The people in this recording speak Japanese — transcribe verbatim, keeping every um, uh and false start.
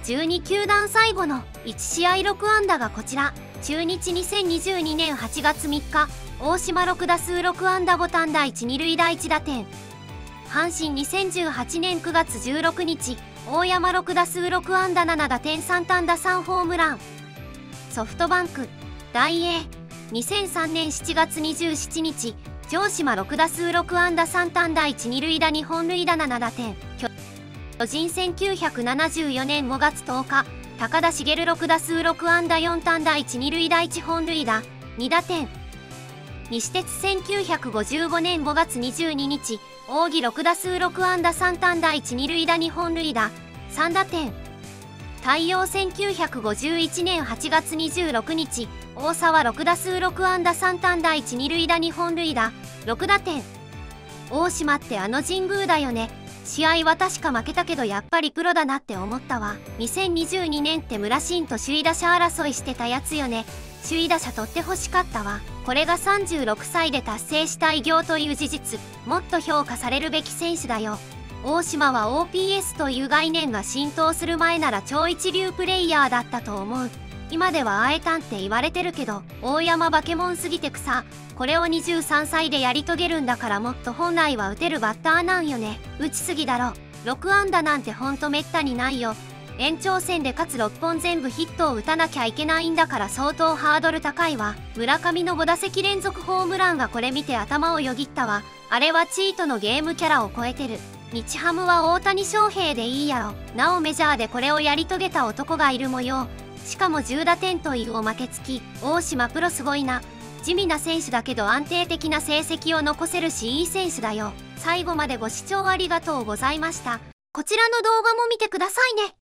じゅうに球団最後のいち試合ろく安打がこちら。中日にせんにじゅうにねんはちがつみっか、大島ろく打数ろく安打ご単打いち二塁打いち打点。阪神にせんじゅうはちねんくがつじゅうろくにち、大山ろく打数ろく安打なな打点さん単打さんホームラン。ソフトバンク、ダイエー、にせんさんねんしちがつにじゅうしちにち、城島ろく打数ろく安打さん単打いち二塁打に本塁打なな打点。巨人せんきゅうひゃくななじゅうよねんごがつとおか、高田茂ろく打数ろく安打よん単打いち二塁打いち本塁打に打点。西鉄せんきゅうひゃくごじゅうごねんごがつにじゅうににち、扇ろく打数ろく安打さん単打いち二塁打に本塁打さん打点。太陽せんきゅうひゃくごじゅういちねんはちがつにじゅうろくにち、大沢ろく打数ろく安打さん単打いち二塁打に本塁打ろく打点。大島ってあの神宮だよね。試合は確か負けたけどやっぱりプロだなって思ったわ。にせんにじゅうにねんって村新と首位打者争いしてたやつよね。首位打者取ってほしかったわ。これがさんじゅうろくさいで達成した偉業という事実、もっと評価されるべき選手だよ。大島は オーピーエス という概念が浸透する前なら超一流プレイヤーだったと思う。今ではあえたんって言われてるけど、大山バケモンすぎてくさ。これをにじゅうさんさいでやり遂げるんだからもっと本来は打てるバッターなんよね。打ちすぎだろ。ろく安打なんてほんとめったにないよ。延長戦でかつろっぽん全部ヒットを打たなきゃいけないんだから相当ハードル高いわ。村上のご打席連続ホームランがこれ見て頭をよぎったわ。あれはチートのゲームキャラを超えてる。日ハムは大谷翔平でいいやろ。なおメジャーでこれをやり遂げた男がいる模様。しかもじゅう打点というおまけ付き。大島プロすごいな。地味な選手だけど安定的な成績を残せるしいい選手だよ。最後までご視聴ありがとうございました。こちらの動画も見てくださいね。